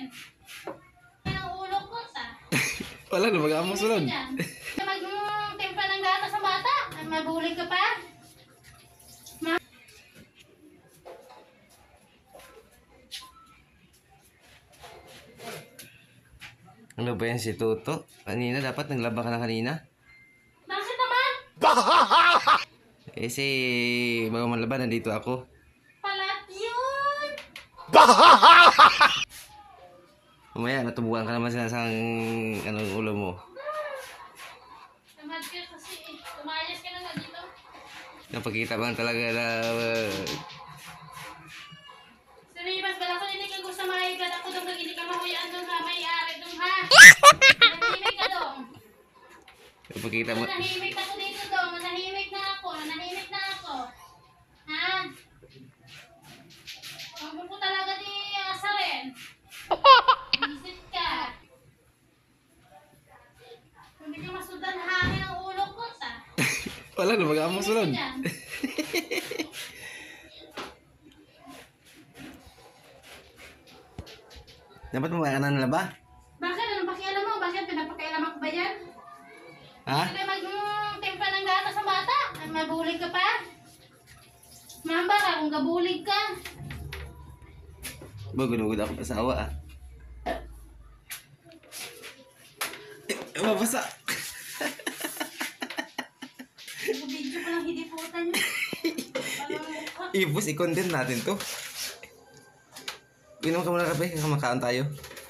Ang ulo ko sa. Wala na, mag-aamang sunod. Magtimpla ng gatas sa bata. Mabulig ka pa. Ano ba yan si Toto? Kanina, dapat naglaba ka na kanina? Bakit naman? Eh, si bago manlaban, nandito ako. Palat yun. Mamaya, natubukan ka naman sa ulo mo. Tamad ka kasi eh. Umayas ka na nga dito. Napakita ba talaga na... Sarimas, bala ko hindi ka gusto maigad ako doon kag hindi ka mahuyaan doon ha. May ari doon ha. Nanahimik ka doon. Napakita mo... Nanahimik ako dito doon. Nanahimik na ako. Nanahimik na ako. Ha? Ang buko talaga di asarin. Isip ka. Hindi ka masudan hangin ang ulo ko sa. Wala na, mag-aamang sunod. Dapat mo ka na nalaba? Bakit? Anong pakialam mo? Bakit? Pinapakailaman ko ba yan? Ha? Hindi magtimpla ng gatas sa bata. Mabulig ka pa. Mamba, kung gabulig ka. Bagod-ugod ako asawa ah. Mabasa. Video ko lang hidiputan nyo. Ibus, i-content natin to. Inom ka muna kape, kamakaan tayo.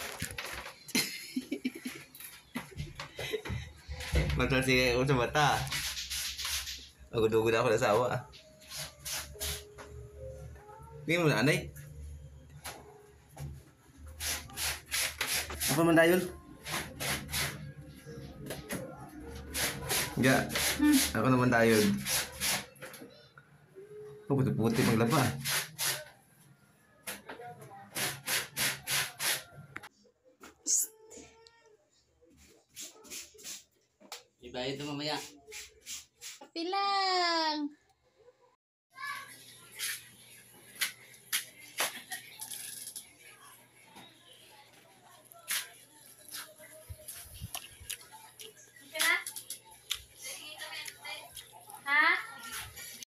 Magsalsi ako sa mata. Bagod-ugod ako sa asawa ah. Tingin mo na, anay. Apa man dayon? Nga, ako naman dayon. Oh, puti-puti maglaba. Ibayad na mamaya. Kapi lang.